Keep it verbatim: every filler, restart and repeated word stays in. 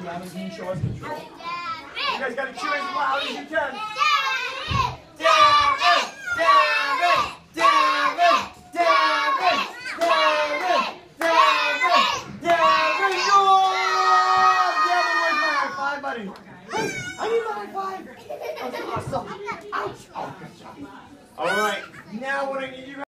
Gavin, can you show us control? You guys gotta cheer as loud as you can. Gavin! Gavin! Gavin! Gavin! Gavin! Gavin! Gavin! Go! Gavin, where's my high five, buddy? I need my high five. That's awesome. Ouch. Oh, good job. All right. Now what I need you guys